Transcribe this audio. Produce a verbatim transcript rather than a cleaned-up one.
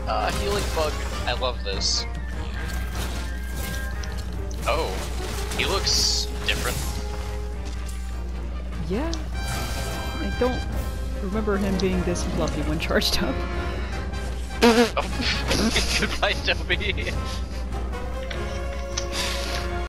Uh, healing bug. I love this. Oh, he looks different. Yeah. I don't remember him being this fluffy when charged up. Oh. Goodbye, Toby.